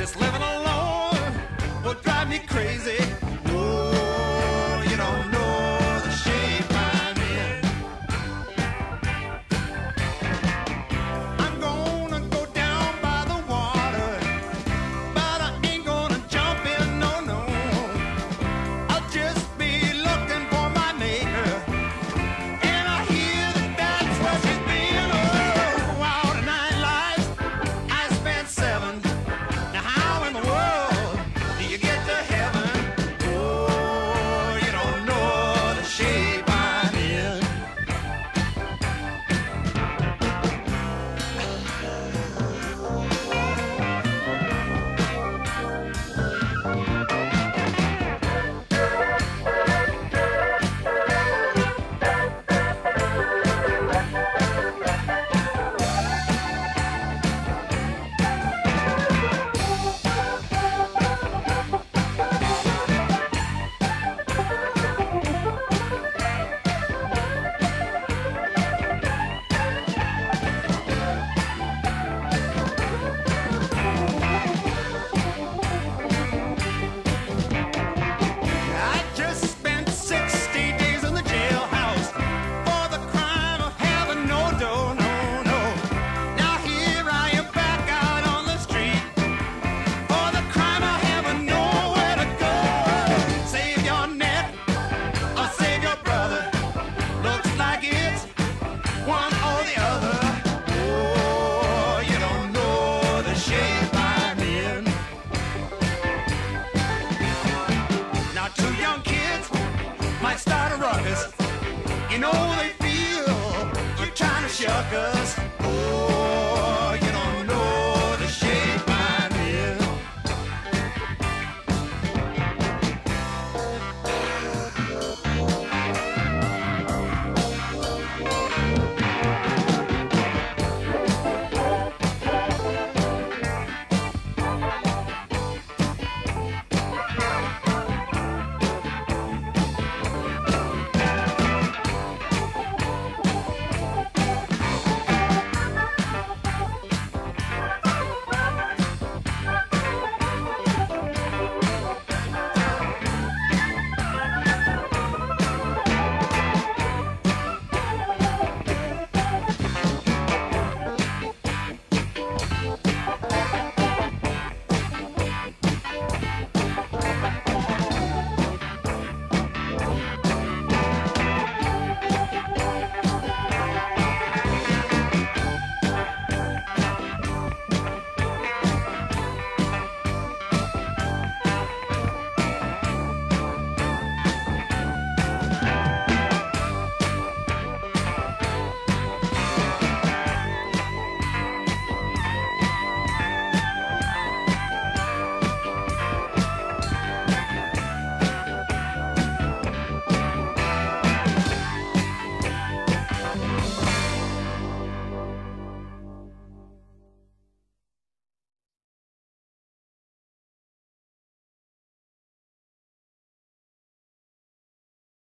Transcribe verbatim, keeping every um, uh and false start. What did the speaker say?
This living alone will drive me crazy. Oh, you don't know the shape I'm in. I'm gonna go down by the water, but I ain't gonna jump in, no, no. I'll just be looking for my maker, and I hear that that's where she's been. Oh, out of nine lives, I spent seven. Now how in the world do you get to heaven? Oh, you don't know the shape I'm in. I just spent sixty days in the jailhouse for the crime of having no dough, no, no. Now here I am back out on the street for the crime of having nowhere to go. Save your neck or save your brother. Looks like it's one or the other. Oh, you don't know the shape I'm in. Now two young kids might start a ruckus. You know they feel you're trying to shuck us. Oh, you don't know the shape I'm in.